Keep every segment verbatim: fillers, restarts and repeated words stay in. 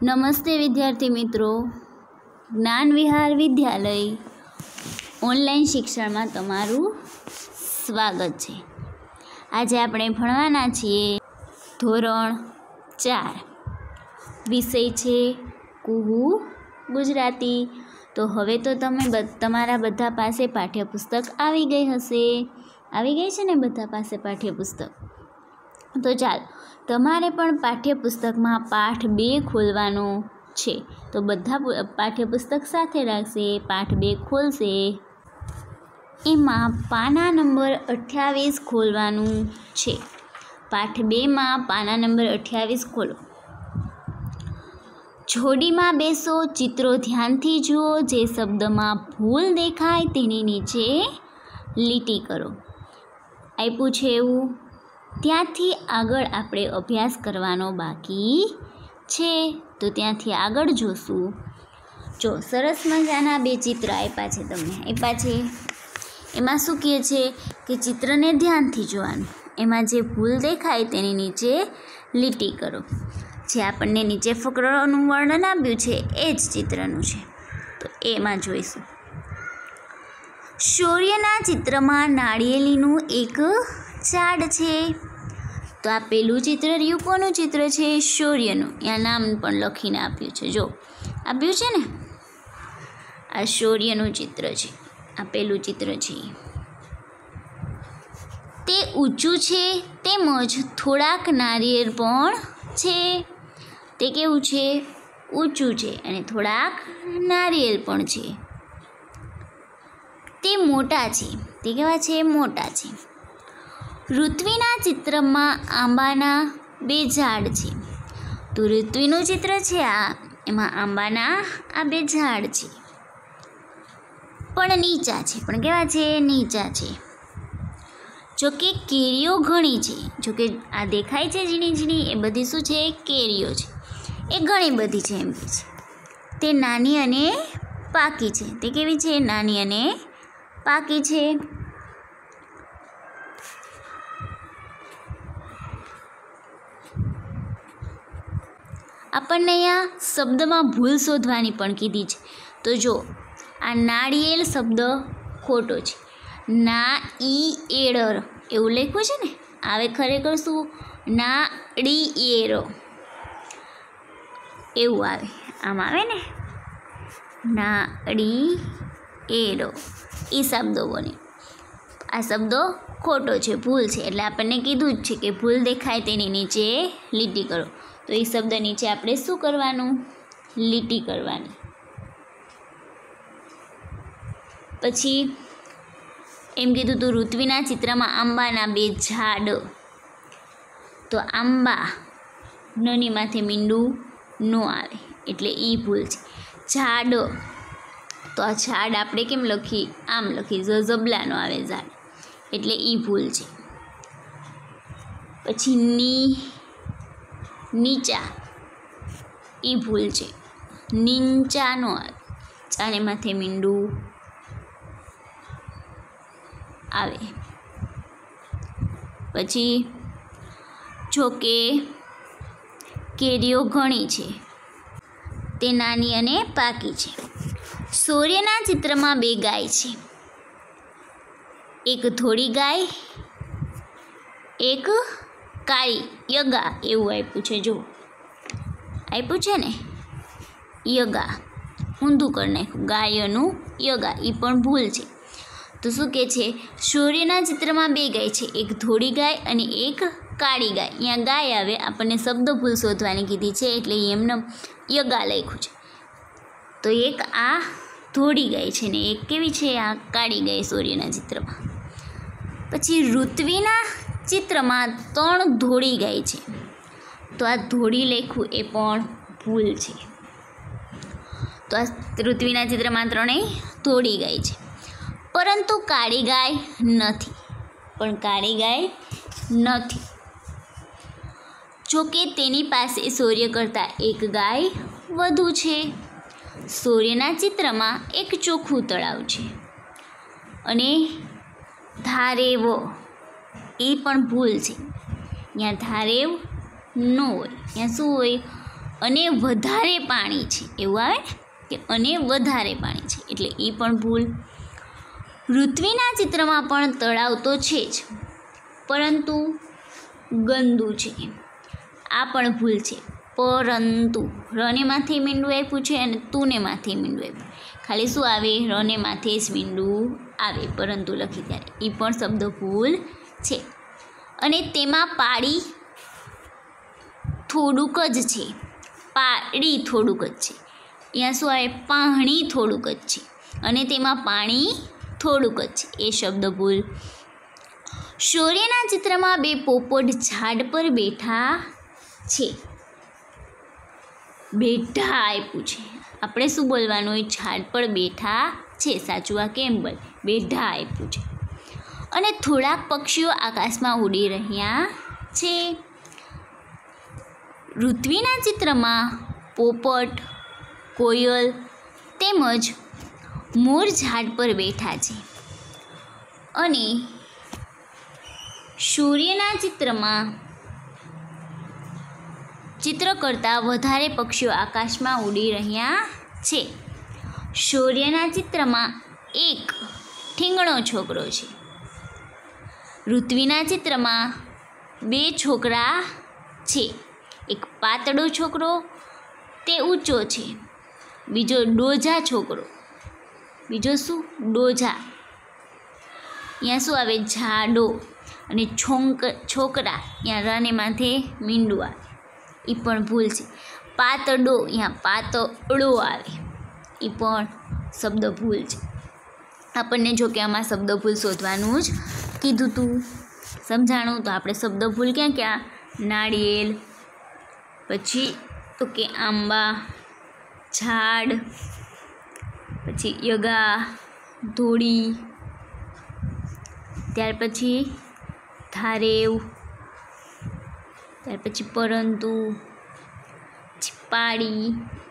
નમસ્તે વિદ્યાર્થી મિત્રો, જ્ઞાન વિહાર વિદ્યાલય ઓનલાઈન શિક્ષણમાં તમારું સ્વાગત છે। આજે આપણે ભણવાના છીએ ધોરણ ચાર, વિષય છે કુહુ ગુજરાતી। તો હવે તો તમે તમારા બધા પાસે પાઠ્યપુસ્તક આવી ગઈ હશે, આવી ગઈ છે ને બધા પાસે પાઠ્યપુસ્તક? તો ચાલ, તમારે પણ પાઠ્યપુસ્તકમાં પાઠ બે ખોલવાનો છે, તો બધા પાઠ્યપુસ્તક સાથે રાખશે, પાઠ બે ખોલશે, એમાં પાના નંબર અઠ્યાવીસ ખોલવાનું છે। પાઠ બેમાં પાના નંબર અઠ્યાવીસ ખોલો। જોડીમાં બેસો, ચિત્રો ધ્યાનથી જુઓ, જે શબ્દમાં ભૂલ દેખાય તેની નીચે લીટી કરો। આપ્યું છે એવું, ત્યાંથી આગળ આપણે અભ્યાસ કરવાનો બાકી છે, તો ત્યાંથી આગળ જોશું। જો સરસ મજાના બે ચિત્ર આપ્યા છે, તમને આપ્યા છે, એમાં શું કહે છે કે ચિત્રને ધ્યાનથી જોવાનું, એમાં જે ભૂલ દેખાય તેની નીચે લીટી કરો। જે આપણને નીચે ફકરાનું વર્ણન આપ્યું છે એ જ ચિત્રનું છે, તો એમાં જોઈશું। સૂર્યના ચિત્રમાં નાળિયેરીનું એક ઝાડ છે, તો આ પેલું ચિત્ર રહ્યું, કોનું ચિત્ર છે? સૂર્યનું। ત્યાં નામ પણ લખીને આપ્યું છે, જો આપ્યું છે ને, આ સૂર્યનું ચિત્ર છે, આ પેલું ચિત્ર છે। તે ઊંચું છે તેમજ થોડાક નારિયેળ પણ છે। તે કેવું છે? ઊંચું છે અને થોડાક નારિયેળ પણ છે। તે મોટા છે, તે કેવા છે? મોટા છે। ઋત્વિના ચિત્રમાં આંબાના બે ઝાડ છે, તો ઋત્વિનું ચિત્ર છે આ, એમાં આંબાના આ બે ઝાડ છે, પણ નીચા છે, પણ કેવા છે? નીચા છે। જોકે કેરીઓ ઘણી છે, જોકે આ દેખાય છે ઝીણી ઝીણી, એ બધી શું છે? કેરીઓ છે, એ ઘણી બધી છે એમ કે છે। તે નાની અને પાકી છે, તે કેવી છે? નાની અને પાકી છે। આપણને અહીંયા શબ્દમાં ભૂલ શોધવાની પણ કીધી છે, તો જો આ નાળિયેર શબ્દ ખોટો છે, ના ઈ એળર એવું લખ્યું છે ને, આવે ખરેખર શું? નાળિયેર એવું આવે, આમ આવે ને, નાળિયેર, એ શબ્દો બને। આ શબ્દો ખોટો છે, ભૂલ છે, એટલે આપણને કીધું જ છે કે ભૂલ દેખાય તેની નીચે લીટી કરો, તો એ શબ્દ નીચે આપણે શું કરવાનું? લીટી કરવાની। પછી એમ કીધું તું, ઋત્વિના ચિત્રમાં આંબાના બે ઝાડ, તો આંબા નની માથે મીંડું ન આવે, એટલે એ ભૂલ છે। ઝાડ, તો આ ઝાડ આપણે કેમ લખી? આમ લખી, ઝબલાનો આવે ઝાડ, એટલે એ ભૂલ છે। પછી ની નીચા, એ ભૂલ છે, નીચાનો આવે, ચાને માથે મીંડું આવે। પછી જોકે કેરીઓ ઘણી છે, તે નાની અને પાકી છે। સૂર્યના ચિત્રમાં બે ગાય છે, એક ધોળી ગાય, એક કાળી, યગા એવું આપ્યું છે, જો આપ્યું છે ને, યગા, ઊંધું કરી નાખ્યું, ગાયનું યગા, એ પણ ભૂલ છે। તો શું કહે છે? સૂર્યના ચિત્રમાં બે ગાય છે, એક ધોળી ગાય અને એક કાળી ગાય। અહીંયા ગાય આવે, આપણને શબ્દ ભૂલ શોધવાની કીધી છે, એટલે એમને યગા લખ્યું છે। તો એક આ ધોળી ગાય છે ને એક કેવી છે? આ કાળી ગાય સૂર્યના ચિત્રમાં। પછી ઋત્વિના ચિત્રમાં ત્રણ ધોળી ગાય છે, તો આ ધોળી લખ્યું એ પણ ભૂલ છે। તો આ ઋત્વિના ચિત્રમાં ત્રણેય ધોળી ગાય છે, પરંતુ કાળી ગાય નથી, પણ કાળી ગાય નથી। જોકે તેની પાસે સૂર્ય કરતાં એક ગાય વધુ છે। સૂર્યના ચિત્રમાં એક ચોખ્ખું તળાવ છે, અને ધારેવ, એ પણ ભૂલ છે, ત્યાં ધારેવ ન હોય, ત્યાં શું હોય? અને વધારે પાણી છે એવું આવે કે અને વધારે પાણી છે એટલે એ પણ ભૂલ. પૃથ્વીના ચિત્રમાં પણ તળાવ તો છે જ પરંતુ ગંદુ છે આ પણ ભૂલ છે. પરંતુ રને માથે મીંડું આપ્યું છે અને તુને માથે મીંડું આપ્યું, ખાલી શું આવે રને માથે જ મીંડું આવે પરંતુ લખી ત્યારે એ પણ શબ્દ ભૂલ છે. અને તેમાં પાડી થોડુંક જ છે, પાડી થોડુંક જ છે, અહીંયા શું આવે પાણી થોડુંક જ છે અને તેમાં પાણી થોડુંક જ છે એ શબ્દ ભૂલ. શૌર્યના ચિત્રમાં બે પોપટ ઝાડ પર બેઠા છે. બેઠા આપ્યું છે, આપણે શું બોલવાનું હોય ઝાડ પર બેઠા છે, સાચું આ કેમ બોલ બેઠા આપ્યું છે. અને થોડાક પક્ષીઓ આકાશમાં ઉડી રહ્યા છે. પૃથ્વીના ચિત્રમાં પોપટ, કોયલ તેમજ મોર ઝાડ પર બેઠા છે. અને સૂર્યના ચિત્રમાં ચિત્ર કરતાં વધારે પક્ષીઓ આકાશમાં ઉડી રહ્યા છે. સૂર્યના ચિત્રમાં એક ઠીંગણો છોકરો છે. પૃથ્વીના ચિત્રમાં બે છોકરા છે. એક પાતળો છોકરો તે ઊંચો છે, બીજો ડોઝા છોકરો, બીજો શું ડોઝા, અહીંયા શું આવે જાડો, અને છોંક છોકરા અહીંયા રાને માથે મીંડું આવે એ પણ ભૂલ છે. પાતળો અહીંયા પાતળો આવે એ પણ શબ્દ ભૂલ છે. આપણને જો કે આમાં શબ્દ ભૂલ શોધવાનું જ કીધું હતું, સમજાણું તો આપણે શબ્દ ભૂલ ક્યાં ક્યાં નાળિયેર, પછી તો કે આંબા, ઝાડ, પછી યગા, ધોળી, ત્યાર પછી ધારેવ, ત્યાર પછી પરંતુ, પાડી,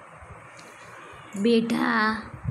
બેઢા,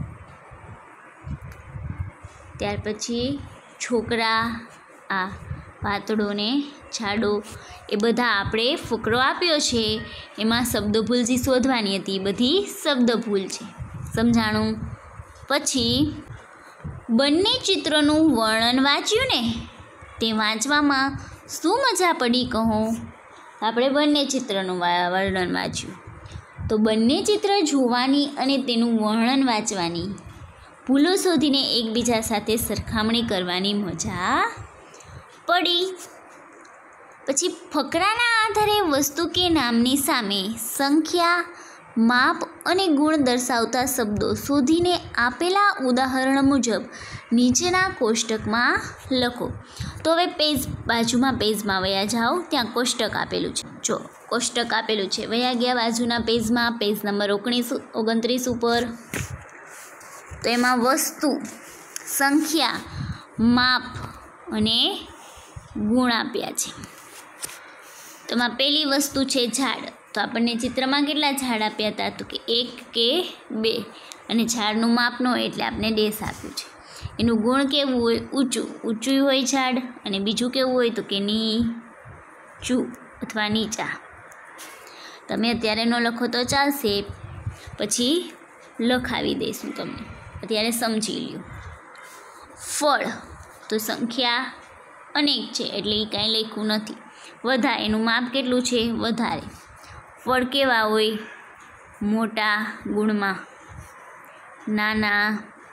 ત્યાર પછી છોકરા, આ પાતળો ને જાડો, એ બધા આપણે ફકરો આપ્યો છે એમાં શબ્દ ભૂલ જે શોધવાની હતી એ બધી શબ્દ ભૂલ છે, સમજાણું. પછી બંને ચિત્રોનું વર્ણન વાંચ્યું ને, તે વાંચવામાં શું મજા પડી કહો. આપણે બંને ચિત્રનું વર્ણન વાંચ્યું તો બંને ચિત્ર જોવાની અને તેનું વર્ણન વાંચવાની, ભૂલો શોધીને એકબીજા સાથે સરખામણી કરવાની મજા પડી. પછી ફકરાના આધારે વસ્તુ કે નામની સામે સંખ્યા, માપ અને ગુણ દર્શાવતા શબ્દો શોધીને આપેલા ઉદાહરણ મુજબ નીચેના કોષ્ટકમાં લખો. તો હવે પેજ બાજુમાં પેજમાં વયા જાઓ, ત્યાં કોષ્ટક આપેલું છે. જો કોષ્ટક આપેલું છે, વયા ગયા બાજુના પેજમાં, પેજ નંબર ઓગણીસ ઓગણત્રીસ ઉપર. તો એમાં વસ્તુ, સંખ્યા, માપ અને ગુણ આપ્યા છે. તો એમાં પહેલી વસ્તુ છે ઝાડ. તો આપણને ચિત્રમાં કેટલા ઝાડ આપ્યા હતા, તો કે એક કે બે, અને ઝાડનું માપ ન હોય એટલે આપણે ડેશ આપ્યું છે. એનું ગુણ કેવું હોય, ઊંચું, ઊંચું હોય ઝાડ, અને બીજું કેવું હોય તો કે નીચું અથવા નીચા. તમે અત્યારે ન લખો તો ચાલશે, પછી લખાવી દઈશું તમને, અત્યારે સમજી લ્યો. ફળ, તો સંખ્યા અનેક છે એટલે એ કાંઈ લખ્યું નથી. વધારે, એનું માપ કેટલું છે વધારે. ફળ કેવા હોય, મોટા ગુણમાં, નાના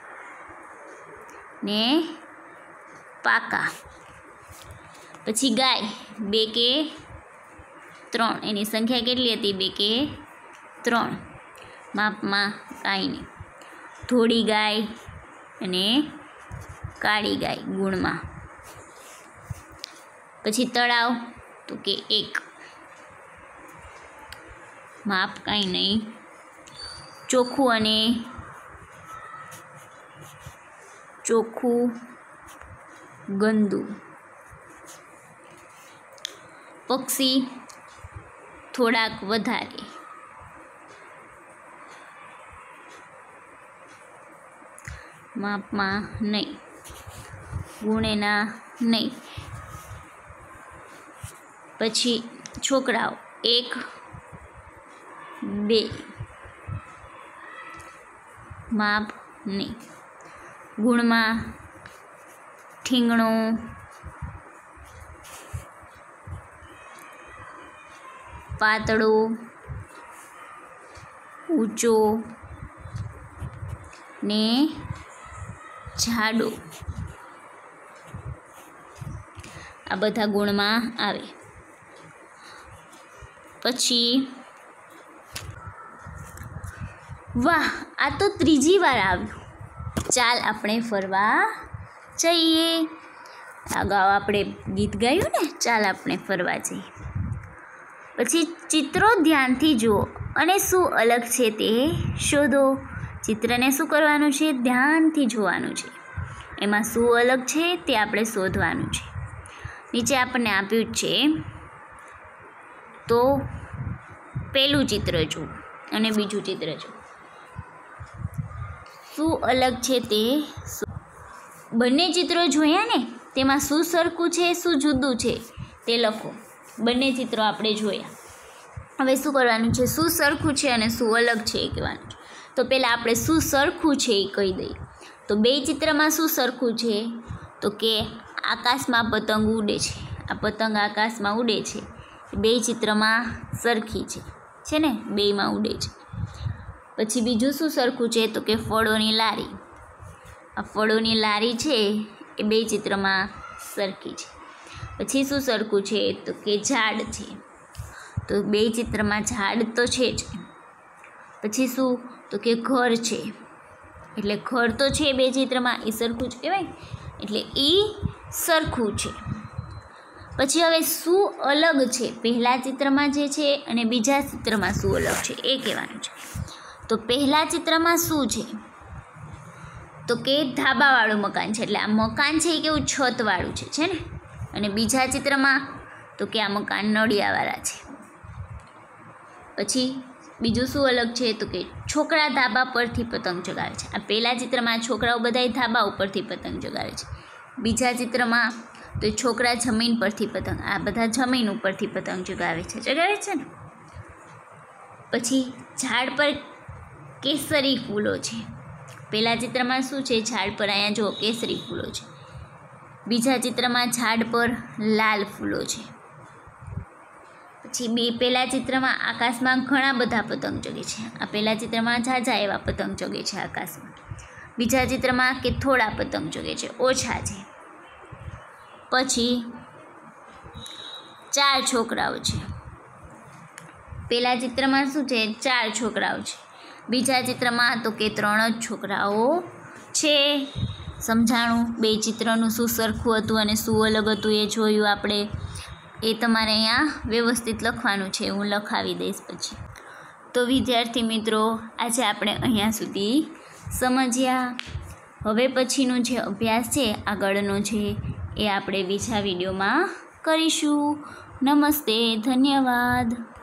ને પાકા. પછી ગાય, બે કે ત્રણ, એની સંખ્યા કેટલી હતી બે કે ત્રણ, માપમાં કાંઈ નહીં. થોડી ગાય અને કાળી ગાય ગુણમાં. પછી તળાવ, તો કે એક, માપ કાંઈ નહીં. ચોખ્ખું અને ચોખ્ખું ગંદુ. પક્ષી, થોડાક વધારે. માપમાં નહીં, ગુણેના નહીં. પછી છોકરાઓ, એક બે માપ ને ગુણમાં ઠીંગણું પાતળો ઊંચો ને જાડો આ બધા ગુણમાં આવે. પછી વાહ, આ તો ત્રીજી વાર આવ્યું. ચાલ આપણે ફરવા જઈએ. અગાઉ આપણે ગીત ગાયું ને, ચાલ આપણે ફરવા જઈએ. પછી ચિત્રો ધ્યાનથી જુઓ અને શું અલગ છે તે શોધો. ચિત્રને શું કરવાનું છે? ધ્યાનથી જોવાનું છે. એમાં શું અલગ છે તે આપણે શોધવાનું છે. નીચે આપણને આપ્યું છે, તો પહેલું ચિત્ર જુઓ અને બીજું ચિત્ર જુઓ. શું અલગ છે તે બંને ચિત્રો જોયા ને, તેમાં શું સરખું છે શું જુદું છે તે લખો. બંને ચિત્રો આપણે જોયા. હવે શું કરવાનું છે? શું સરખું છે અને શું અલગ છે એ કહેવાનું છે. તો પહેલાં આપણે શું સરખું છે એ કહી દઈએ. તો બે ચિત્રમાં શું સરખું છે? તો કે આકાશમાં પતંગ ઉડે છે. આ પતંગ આકાશમાં ઉડે છે. બે ચિત્રમાં સરખી છે છે ને, બેયમાં ઉડે છે. પછી બીજું શું સરખું છે? તો કે ફળોની લારી. આ ફળોની લારી છે એ બે ચિત્રમાં સરખી છે. પછી શું સરખું છે? તો કે ઝાડ છે. તો બે ચિત્રમાં ઝાડ તો છે જ. પછી શું? તો કે ઘર છે. એટલે ઘર તો છે બે ચિત્રમાં, એ સરખું જ કહેવાય, એટલે એ સરખું છે. પછી હવે શું અલગ છે પહેલાં ચિત્રમાં જે છે અને બીજા ચિત્રમાં શું અલગ છે એ કહેવાનું છે. તો પહેલાં ચિત્રમાં શું છે? તો કે ધાબાવાળું મકાન છે. એટલે આ મકાન છે એ કેવું છતવાળું છે છે ને. અને બીજા ચિત્રમાં તો કે આ મકાન નળિયાવાળા છે. પછી બીજું શું અલગ છે? તો કે છોકરા ધાબા પરથી પતંગ ચગાવે છે. આ પહેલાં ચિત્રમાં છોકરાઓ બધાય ધાબા ઉપરથી પતંગ ચગાવે છે. બીજા ચિત્રમાં તો છોકરા જમીન પરથી પતંગ, આ બધા જમીન ઉપરથી પતંગ ચગાવે છે ચગાવે છે ને. પછી ઝાડ પર કેસરી ફૂલો છે. પહેલાં ચિત્રમાં શું છે? ઝાડ પર અહીંયા જુઓ કેસરી ફૂલો છે. બીજા ચિત્રમાં ઝાડ પર લાલ ફૂલો છે. પછી બે પહેલાં ચિત્રમાં આકાશમાં ઘણા બધા પતંગ ચગે છે. આ પહેલાં ચિત્રમાં ઝાઝા એવા પતંગ ચગે છે આકાશમાં. બીજા ચિત્રમાં કે થોડા પતંગ ચગે છે, ઓછા છે. પછી ચાર છોકરાઓ છે. પહેલાં ચિત્રમાં શું છે? ચાર છોકરાઓ છે. બીજા ચિત્રમાં તો કે ત્રણ જ છોકરાઓ છે. સમજાણું? બે ચિત્રનું શું સરખું હતું અને શું અલગ હતું એ જોયું આપણે. એ તમારે અહીંયા વ્યવસ્થિત લખવાનું છે, હું લખાવી દઈશ પછી. તો વિદ્યાર્થી મિત્રો, આજે આપણે અહીંયા સુધી સમજ્યા. હવે પછીનો જે અભ્યાસ છે આગળનો છે એ આપણે બીજા વિડીયોમાં કરીશું. નમસ્તે, ધન્યવાદ.